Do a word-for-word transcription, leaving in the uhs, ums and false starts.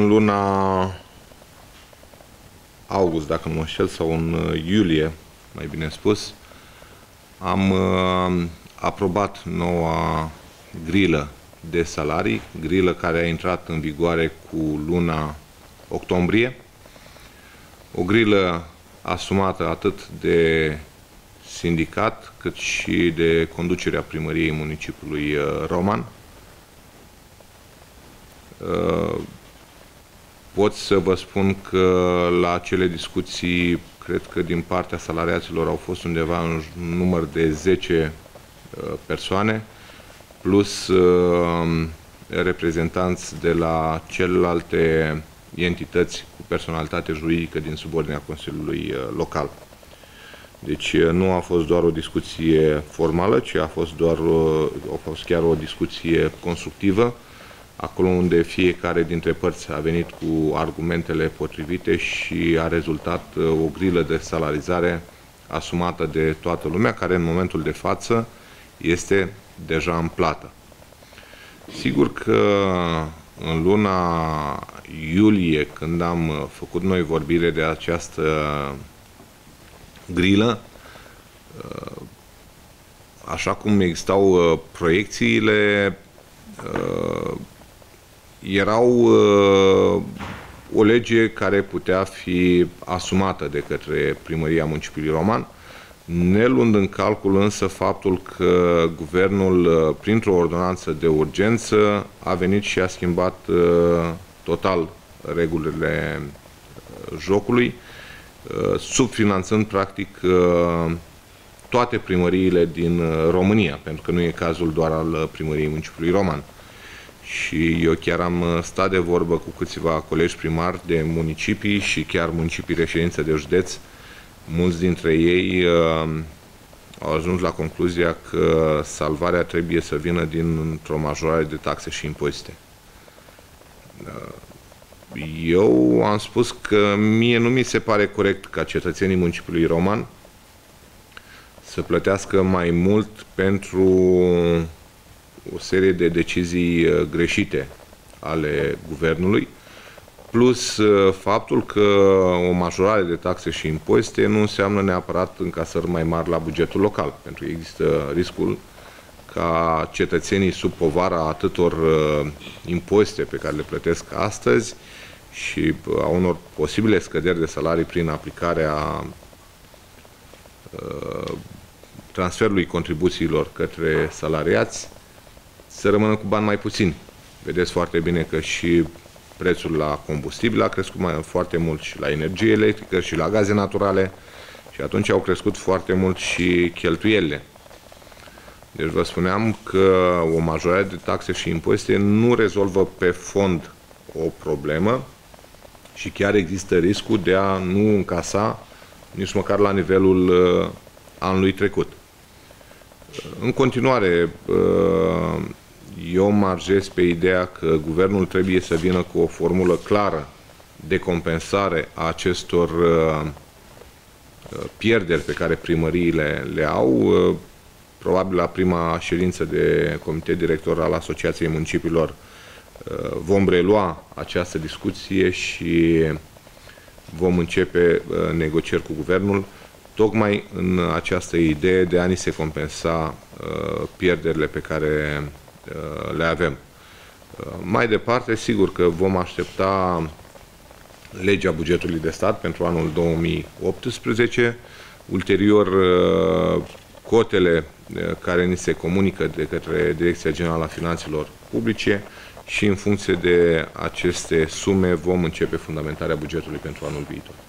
luna august, dacă nu mă înșel, sau în iulie, mai bine spus, am uh, aprobat noua grilă de salarii, grilă care a intrat în vigoare cu luna octombrie. O grilă asumată atât de sindicat, cât și de conducerea primăriei municipiului Roman. Pot să vă spun că la acele discuții, cred că din partea salariaților au fost undeva în număr de zece persoane, plus reprezentanți de la celelalte entități cu personalitate juridică din subordinea Consiliului Local. Deci nu a fost doar o discuție formală, ci a fost, doar, a fost chiar o discuție constructivă, acolo unde fiecare dintre părți a venit cu argumentele potrivite și a rezultat o grilă de salarizare asumată de toată lumea, care în momentul de față este deja în plată. Sigur că în luna iulie, când am făcut noi vorbire de această grilă, așa cum existau proiecțiile, erau o lege care putea fi asumată de către Primăria Municipiului Roman, ne luând în calcul însă faptul că guvernul, printr-o ordonanță de urgență, a venit și a schimbat total regulile jocului, subfinanțând practic toate primăriile din România, pentru că nu e cazul doar al Primăriei Municipiului Roman. Și eu chiar am stat de vorbă cu câțiva colegi primari de municipii și chiar municipii reședință de județ. Mulți dintre ei uh, au ajuns la concluzia că salvarea trebuie să vină dintr-o majorare de taxe și impozite. Uh, eu am spus că mie nu mi se pare corect ca cetățenii municipiului Roman să plătească mai mult pentru o serie de decizii greșite ale guvernului, plus faptul că o majorare de taxe și impozite nu înseamnă neapărat încasări mai mari la bugetul local, pentru că există riscul ca cetățenii sub povara atâtor impozite pe care le plătesc astăzi și a unor posibile scăderi de salarii prin aplicarea transferului contribuțiilor către salariați, să rămână cu bani mai puțini. Vedeți foarte bine că și prețul la combustibil a crescut mai foarte mult, și la energie electrică, și la gaze naturale, și atunci au crescut foarte mult și cheltuielile. Deci vă spuneam că o majorare de taxe și impozite nu rezolvă pe fond o problemă și chiar există riscul de a nu încasa nici măcar la nivelul uh, anului trecut. În continuare, uh, eu marjez pe ideea că guvernul trebuie să vină cu o formulă clară de compensare a acestor uh, pierderi pe care primăriile le au. Uh, probabil la prima ședință de comitet director al Asociației Municipiilor uh, vom relua această discuție și vom începe uh, negocieri cu guvernul, tocmai în această idee de a ni se compensa uh, pierderile pe care uh, le avem. Uh, mai departe, sigur că vom aștepta legea bugetului de stat pentru anul două mii optsprezece, ulterior uh, cotele uh, care ni se comunică de către Direcția Generală a Finanțelor Publice și în funcție de aceste sume vom începe fundamentarea bugetului pentru anul viitor.